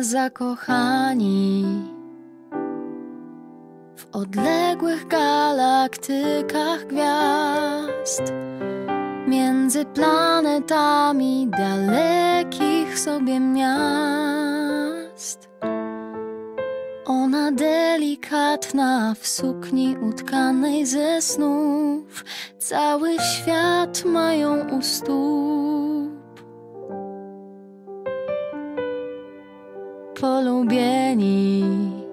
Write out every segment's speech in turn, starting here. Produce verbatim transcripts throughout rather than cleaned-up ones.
zakochani w odległych galaktykach gwiazd, między planetami dalekich sobie miast. Ona delikatna w sukni utkanej ze snów, cały świat mają u stóp. Polubieni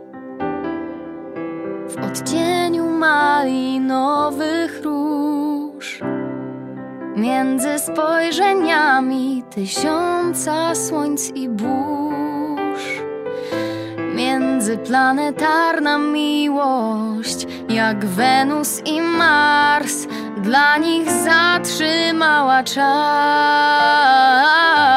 w odcieniu malinowych róż, między spojrzeniami tysiąca słońc i burz. Międzyplanetarna miłość, jak Wenus i Mars, dla nich zatrzymała czas.